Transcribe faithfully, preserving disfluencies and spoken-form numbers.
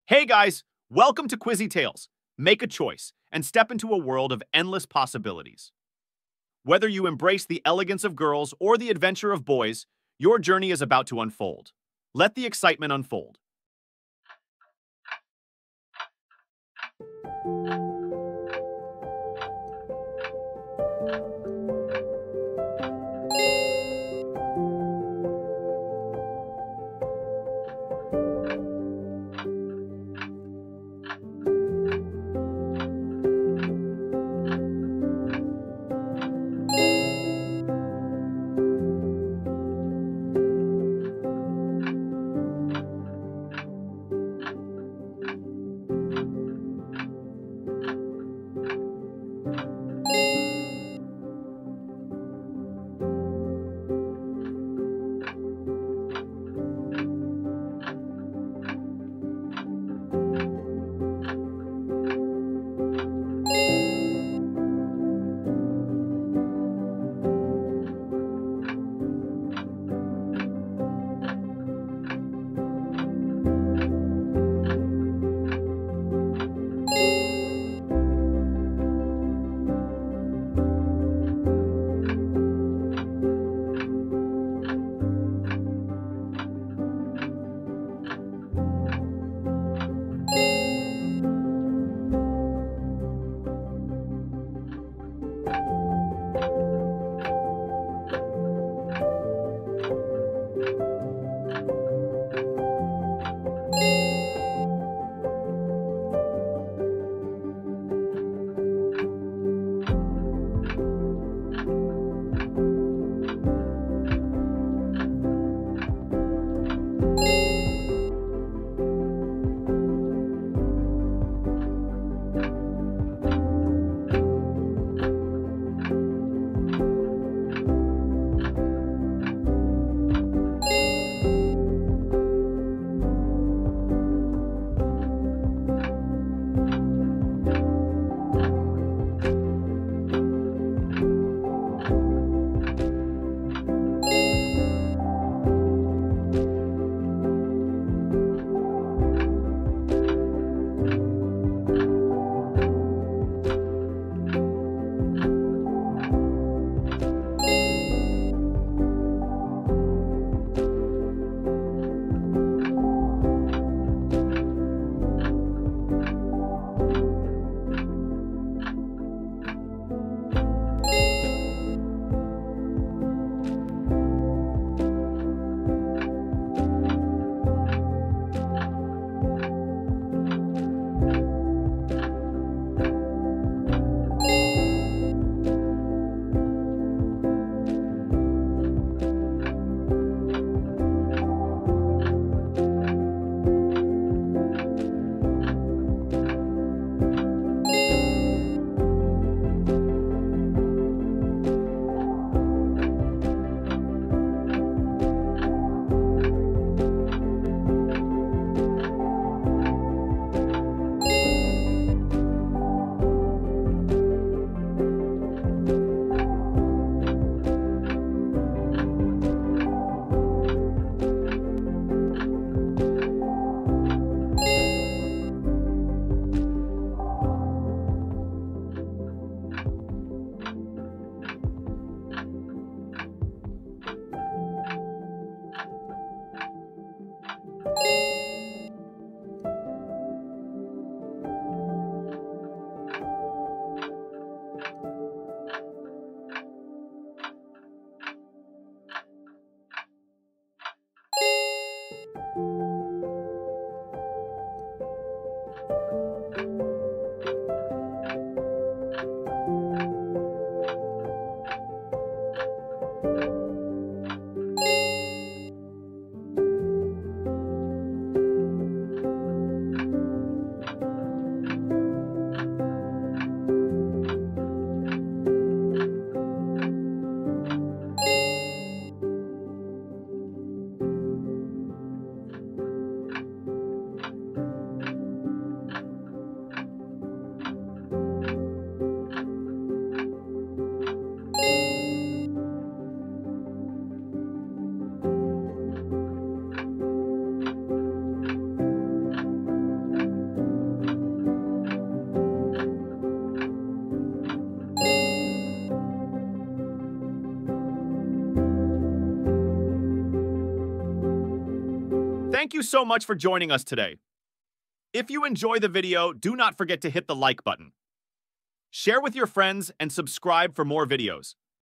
Hey guys, welcome to Quizzy Tales. Make a choice and step into a world of endless possibilities. Whether you embrace the elegance of girls or the adventure of boys, your journey is about to unfold. Let the excitement unfold. Thank you so much for joining us today. If you enjoy the video, do not forget to hit the like button. Share with your friends and subscribe for more videos.